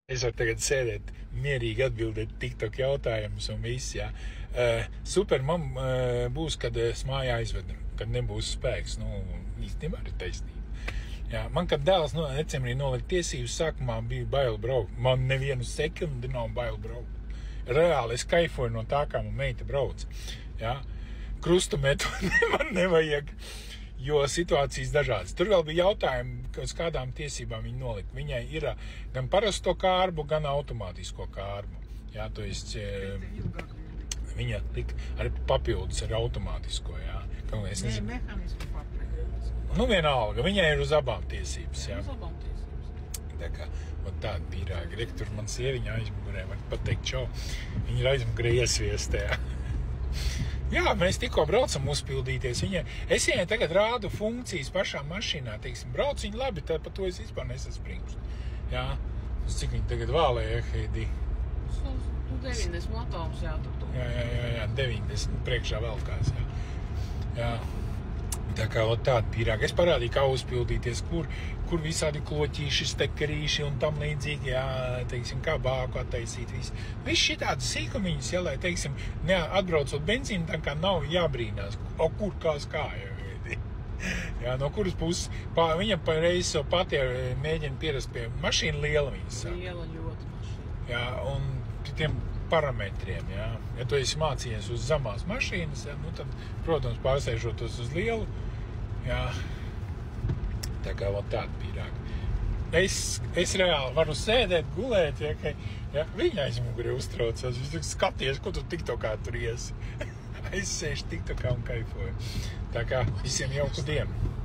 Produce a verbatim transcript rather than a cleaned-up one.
Es varu tagad sēdēt, mierīgi atbildēt TikTok jautājumus un viss, jā. Uh, super, man uh, būs, kad es mājā aizvedu, kad nebūs spēks. Nu, īstenībā ir taisnība. Jā, man, kad dēls no decembrī nolikt tiesības, sākumā bija bail braukt. Man nevienu sekundi nav bail braukt. Reāli es kaifoju no tā, kā man meita brauc. Jā. Krustu metodu man nevajag. Jo situācijas dažādas. Tur vēl bija jautājumi, uz kādām tiesībām viņi nolikt. Viņai ir gan parasto kārbu, gan automātisko kārbu. Jā, to es, viņa lika arī papildus ar automātisko, jā. Es Nē, mehānisku papildus. Nu, vienalga, viņai ir uz abām tiesības, jā. Uz abām tiesības. Tā kā, un tāda pīrāga. Rek, tur man sieviņa aizmugurē, var pateikt čau. Viņa ir aizmugurē iesviestē, jā. Jā, mēs tikko braucam uzpildīties. Viņa, es viņai tagad rādu funkcijas pašā mašīnā, teiksim, brauc viņa labi, tā par to es vispār nesaspringstu. Jā, uz cik viņa tagad vālēja, Heidi? Nu, deviņdesmit atoms, jā, tur tu. Jā, jā, jā, jā, deviņdesmit priekšā vēl kāds, jā. Jā. Tā kā ot tāda pīrāga. Es parādīju, kā uzpildīties, kur, kur visādi kloķīši, stekerīši un tam līdzīgi, jā, teiksim, kā bāku attaisīt visu. Viss šitādas sīkumiņas, jā, lai, teiksim, ne, atbraucot benzīnu, tā kā nav jābrīnās, o kur kās kā, jā, jā, no kuras puses, pā, viņa pa reizi savu pati mēģina pierast pie mašīna liela viņas saka. Liela ļoti mašīna. Jā, un tiem parametriem, jā. Ja tu esi mācījies uz zemās mašīnas, jā, nu tad, protams, pārsēžotos uz lielu, jā, tā kā vēl tāda pīrāga. Es, es reāli varu sēdēt, gulēt, ja, ka, ja, viņa aizmugurē uztraucās, es skaties, ko tu tiktokā tur iesi. Es sēžu tiktokā un kaifoju. Tā kā visiem jauku dienu.